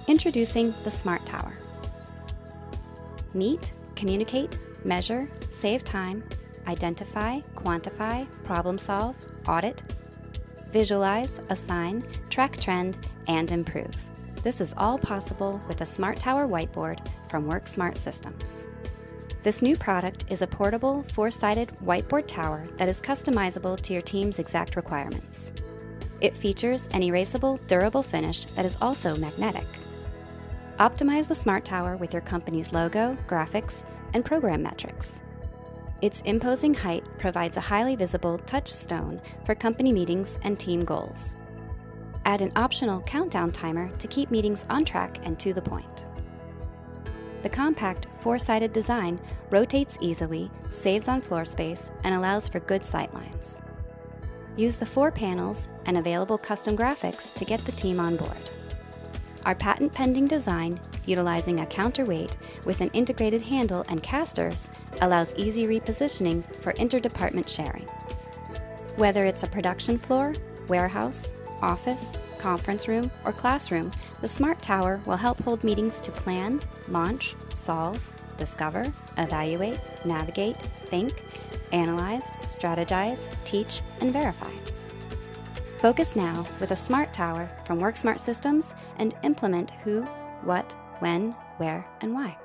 Introducing the Smart Tower. Meet, communicate, measure, save time, identify, quantify, problem solve, audit, visualize, assign, track trend, and improve. This is all possible with the Smartower Whiteboard from Worksmart Systems. This new product is a portable, four-sided whiteboard tower that is customizable to your team's exact requirements. It features an erasable, durable finish that is also magnetic. Optimize the Smart Tower with your company's logo, graphics, and program metrics. Its imposing height provides a highly visible touchstone for company meetings and team goals. Add an optional countdown timer to keep meetings on track and to the point. The compact, four-sided design rotates easily, saves on floor space, and allows for good sightlines. Use the 4 panels and available custom graphics to get the team on board. Our patent-pending design, utilizing a counterweight with an integrated handle and casters, allows easy repositioning for interdepartment sharing. Whether it's a production floor, warehouse, office, conference room, or classroom, the Smart Tower will help hold meetings to plan, launch, solve, discover, evaluate, navigate, think, analyze, strategize, teach, and verify. Focus now with a Smart Tower from Worksmart Systems and implement who, what, when, where, and why.